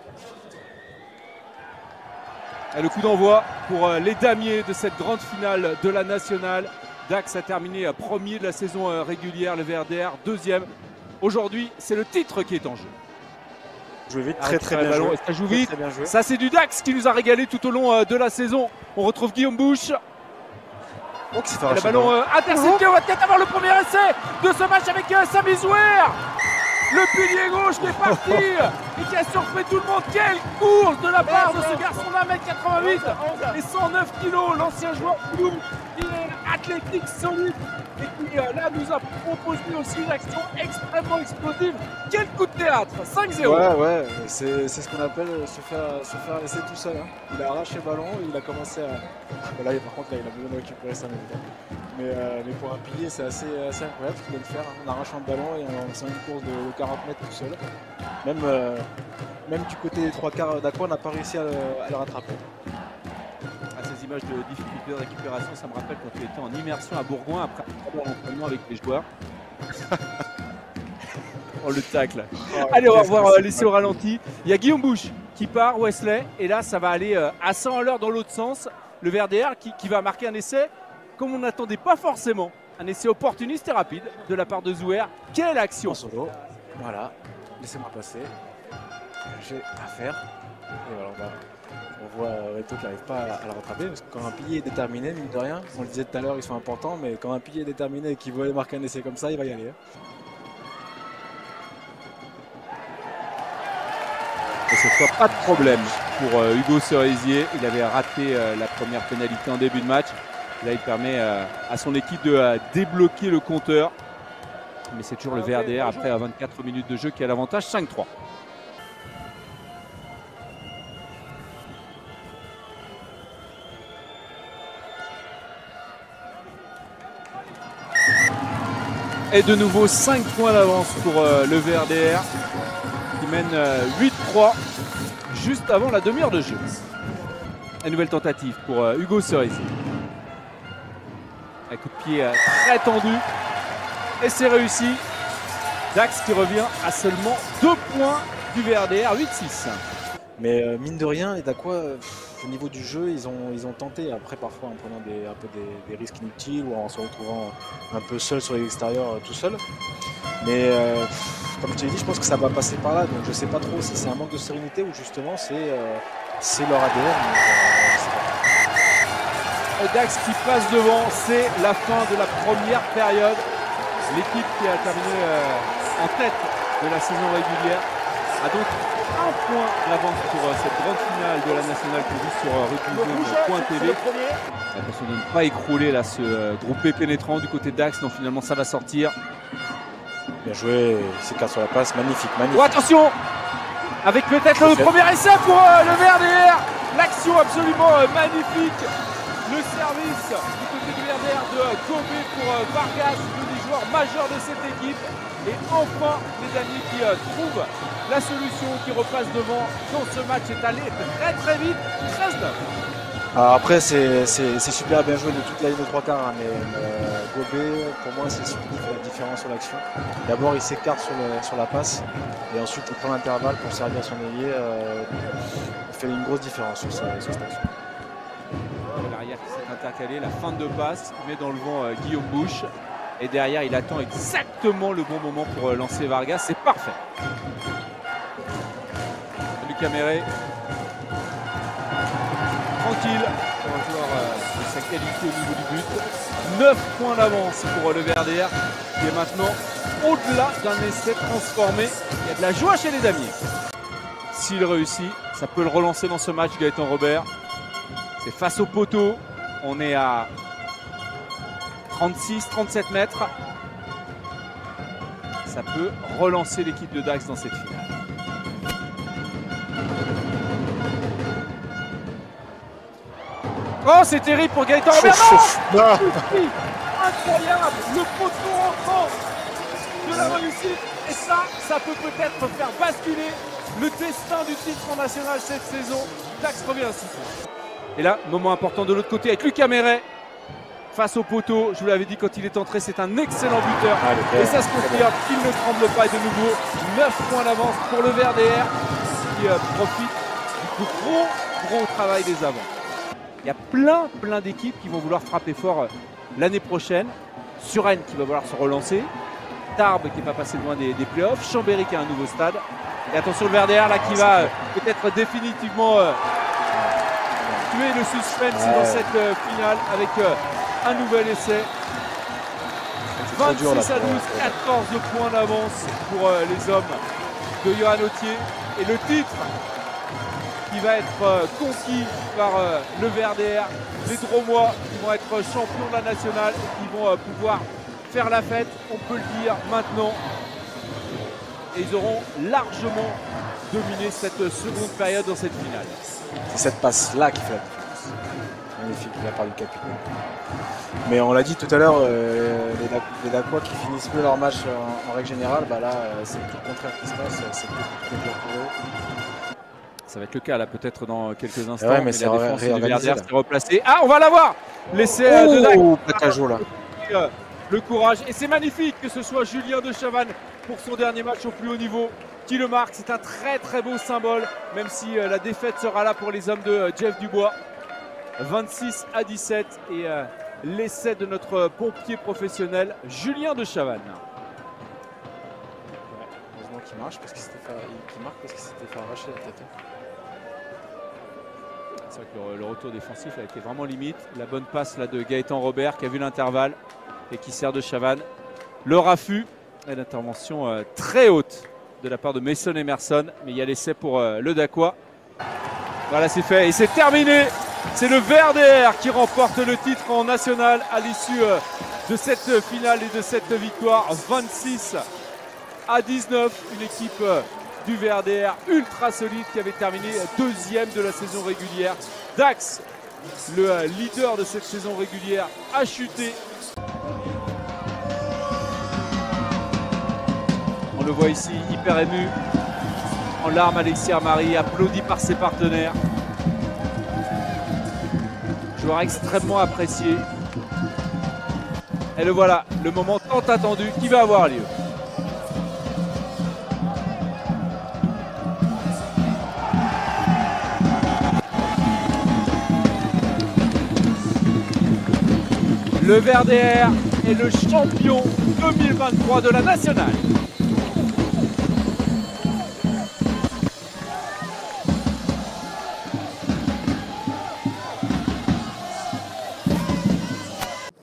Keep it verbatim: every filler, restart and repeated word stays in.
Et le coup d'envoi pour les damiers de cette grande finale de la nationale. Dax a terminé premier de la saison régulière, le V R D R deuxième. Aujourd'hui, c'est le titre qui est en jeu. Joué vite, très très, très bien joué. Ça joue vite. Très, très bien joué. Ça c'est du Dax qui nous a régalé tout au long de la saison. On retrouve Guillaume Bouche. Oh, le ballon euh, intercepté. On va peut-être avoir le premier essai de ce match avec euh, Sami Zouer. Le pilier gauche qui est parti et qui a surpris tout le monde. Quelle course de la part de ce garçon d'un mètre quatre-vingt-huit et cent neuf kilos, l'ancien joueur Blue, qui est athlétique, solide et qui euh, là nous a proposé aussi une action extrêmement explosive. Quel coup de théâtre, cinq zéro. Ouais, ouais, c'est ce qu'on appelle se faire, se faire laisser tout seul. Hein. Il a arraché le ballon, il a commencé à... Voilà, par contre, là, il a besoin de récupérer ça. Mais, euh, mais pour un pilier, c'est assez, assez incroyable ce qu'il vient de faire hein, en arrachant le ballon et en faisant une course de quarante mètres tout seul. Même, euh, même du côté des trois quarts d'Aqua, on n'a pas réussi à le, à le rattraper. À ces images de difficulté de récupération, ça me rappelle quand tu étais en immersion à Bourgoin après un entraînement avec les joueurs. On le tacle. Oh, allez, on va voir euh, l'essai au ralenti. Il y a Guillaume Bouche qui part, Wesley, et là, ça va aller euh, à cent à l'heure dans l'autre sens. Le V R D R qui, qui va marquer un essai comme on n'attendait pas forcément. Un essai opportuniste et rapide de la part de Zouer. Quelle action! En solo. Voilà, laissez-moi passer. J'ai à faire. Et voilà, on, va, on voit Reto qui n'arrive pas à, à le rattraper. Parce que quand un pilier est déterminé, mine de rien, on le disait tout à l'heure, ils sont importants, mais quand un pilier est déterminé et qu'il veut aller marquer un essai comme ça, il va y aller. Hein. Et cette fois, pas de problème pour euh, Hugo Cerisier. Il avait raté euh, la première pénalité en début de match. Là, il permet euh, à son équipe de euh, débloquer le compteur. Mais c'est toujours le V R D R après vingt-quatre minutes de jeu qui a l'avantage, cinq trois. Et de nouveau cinq points d'avance pour euh, le V R D R qui mène euh, huit trois juste avant la demi-heure de jeu. Une nouvelle tentative pour euh, Hugo Cerisier. Un coup de pied euh, très tendu. Et c'est réussi. Dax qui revient à seulement deux points du V R D R, huit six. Mais euh, mine de rien, les Daquois, euh, au niveau du jeu, ils ont, ils ont tenté. Après, parfois en prenant des, un peu des, des risques inutiles ou en se retrouvant un peu seul sur l'extérieur, euh, tout seul. Mais euh, comme je te l'ai dit, je pense que ça va passer par là. Donc je sais pas trop si c'est un manque de sérénité ou justement c'est euh, leur A D N. Donc, euh, Dax qui passe devant, c'est la fin de la première période. L'équipe qui a terminé euh, en tête de la saison régulière a donc un point d'avance pour euh, cette grande finale de la nationale que vit sur euh, rugby point T V. Attention de ne pas écrouler là ce euh, groupé pénétrant du côté de Dax. Non, finalement ça va sortir. Bien joué, c'est cartes sur la passe, magnifique, magnifique. Oh, attention, avec peut-être le premier essai pour euh, le V R D R. L'action absolument euh, magnifique. Le service du côté du V R D R de Kobe pour euh, Vargas, l'un des joueurs majeurs de cette équipe. Et enfin, les amis qui euh, trouvent la solution, qui repasse devant dans ce match est allé très très vite, treize neuf. Alors après, c'est super bien joué de toute la ligne de trois quarts, hein, mais euh, Gobet, pour moi, c'est celui qui fait la différence sur l'action. D'abord, il s'écarte sur, sur la passe, et ensuite, il prend l'intervalle pour servir son ailier. Euh, il fait une grosse différence sur, sa, sur cette action. L'arrière qui s'est intercalé, la fin de passe, il met dans le vent euh, Guillaume Bouche. Et derrière, il attend exactement le bon moment pour euh, lancer Vargas. C'est parfait. Lucas Meret. Tranquille pour un joueur euh, de sa qualité au niveau du but. neuf points d'avance pour euh, le V R D R qui est maintenant au-delà d'un essai transformé. Il y a de la joie chez les damiers. S'il réussit, ça peut le relancer dans ce match, Gaëtan Robert. C'est face au poteau. On est à trente-six trente-sept mètres. Ça peut relancer l'équipe de Dax dans cette finale. Oh, c'est terrible pour Gaëtan Robert. Non, incroyable, le poteau rentrant de la réussite. Et ça, ça peut peut-être faire basculer le destin du titre en national cette saison. Dax revient ainsi. Et là, moment important de l'autre côté avec Lucas Meret. Face au poteau, je vous l'avais dit quand il est entré, c'est un excellent buteur. Ah, et ça se confirme qu'il ne tremble pas. Et de nouveau, neuf points d'avance pour le V R D R. qui euh, profite du gros, gros travail des avants. Il y a plein, plein d'équipes qui vont vouloir frapper fort euh, l'année prochaine. Suresnes qui va vouloir se relancer. Tarbes qui n'est pas passé loin des, des playoffs. Chambéry qui a un nouveau stade. Et attention le Verder là qui va euh, peut-être définitivement euh, tuer le suspense ouais. dans cette euh, finale avec euh, un nouvel essai. vingt-six à douze, quatorze points d'avance pour euh, les hommes de Johan Autier. Et le titre qui va être euh, conquis par euh, le Verder, les Dromois qui vont être champions de la nationale et qui vont euh, pouvoir faire la fête, on peut le dire maintenant. Et ils auront largement dominé cette seconde période dans cette finale. C'est cette passe-là qui fait la différence. Magnifique de la part du capitaine. Mais on l'a dit tout à l'heure, euh, les Dacois qui finissent mieux leur match en, en règle générale, bah là euh, c'est tout le contraire qui se passe, c'est tout le dur pour eux. Ça va être le cas là peut-être dans quelques instants. Ouais, mais, mais c'est la défense du Verder s'est replacée. Ah, on va l'avoir. L'essai oh, de Dac. Là. Le courage. Et c'est magnifique que ce soit Julien de Chavannes pour son dernier match au plus haut niveau qui le marque. C'est un très très beau symbole, même si euh, la défaite sera là pour les hommes de euh, Jeff Dubois. vingt-six à dix-sept et euh, l'essai de notre pompier professionnel Julien de Chavannes. Ouais, heureusement qu'il marche parce qu'il s'était fait, qu'il marque parce qu'il s'était fait arracher la tête. C'est vrai que le, le retour défensif a été vraiment limite. La bonne passe là de Gaëtan Robert qui a vu l'intervalle et qui sert de Chavannes. Le raffut et l'intervention euh, très haute de la part de Mason Emerson, mais il y a l'essai pour euh, le Dacois. Voilà, c'est fait et c'est terminé. C'est le Verder qui remporte le titre en national à l'issue euh, de cette finale et de cette victoire. vingt-six à dix-neuf, une équipe euh, du Verder ultra solide qui avait terminé deuxième de la saison régulière. Dax, le euh, leader de cette saison régulière, a chuté. On le voit ici, hyper ému, en larmes, Alexis Armari, applaudi par ses partenaires. Joueur extrêmement apprécié. Et le voilà, le moment tant attendu qui va avoir lieu. Le Verder est le champion deux mille vingt-trois de la nationale.